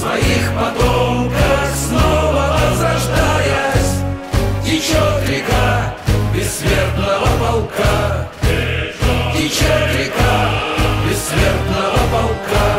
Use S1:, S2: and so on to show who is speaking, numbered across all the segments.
S1: своих потомках снова возрождаясь, течет река бессмертного полка, течет река бессмертного полка.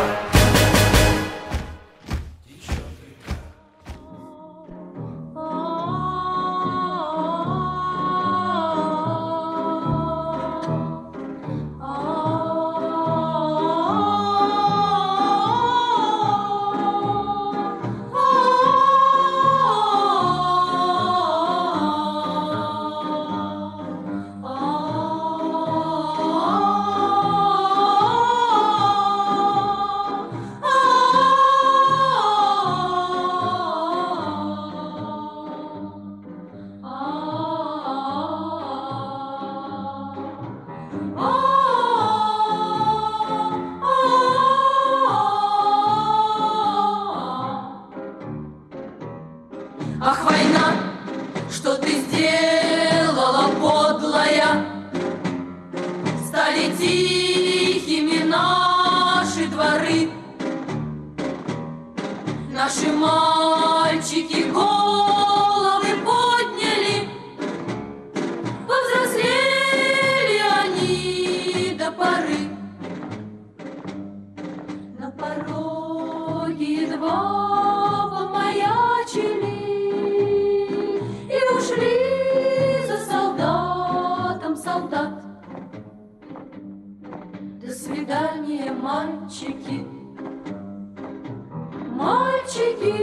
S2: Ах, война, что ты сделала, подлая? Стали тихими наши дворы, наши мальчики головы подняли, повзрослели они до поры. На пороге едва помаячили и ушли за солдатом солдат. До свидания, мальчики, мальчики,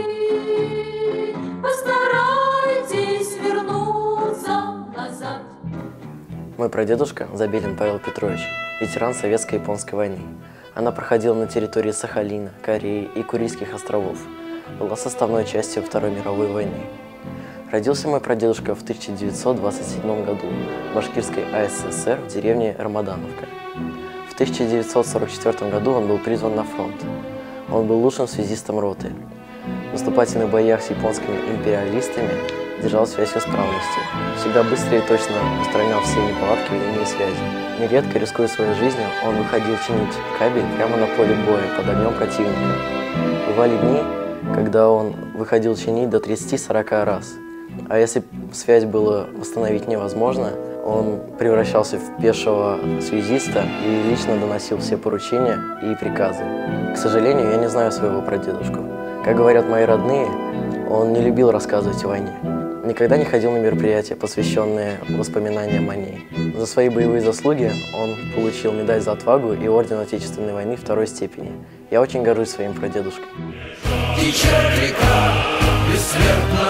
S2: постарайтесь вернуться назад.
S3: Мой прадедушка Забелин Павел Петрович, ветеран Советско-японской войны. Она проходила на территории Сахалина, Кореи и Курильских островов. Была составной частью Второй мировой войны. Родился мой прадедушка в 1927 году в Башкирской АССР в деревне Рамадановка. В 1944 году он был призван на фронт. Он был лучшим связистом роты. В наступательных боях с японскими империалистами держал связь в исправности. Всегда быстро и точно устранял все неполадки в линии связи. Нередко, рискуя своей жизнью, он выходил чинить кабель прямо на поле боя под огнем противника. Бывали дни, когда он выходил чинить до 30-40 раз. А если связь было восстановить невозможно, он превращался в пешего связиста и лично доносил все поручения и приказы. К сожалению, я не знаю своего прадедушку. Как говорят мои родные, он не любил рассказывать о войне. Никогда не ходил на мероприятия, посвященные воспоминаниям о ней. За свои боевые заслуги он получил медаль за отвагу и орден Отечественной войны второй степени. Я очень горжусь своим прадедушкой.
S1: Течет река бессмертного